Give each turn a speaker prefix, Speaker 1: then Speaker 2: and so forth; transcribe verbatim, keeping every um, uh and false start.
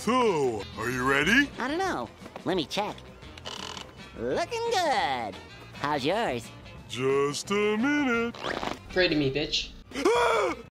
Speaker 1: So, are you ready?
Speaker 2: I don't know. Let me check. Looking good. How's yours?
Speaker 1: Just a minute.
Speaker 3: Pray to me, bitch.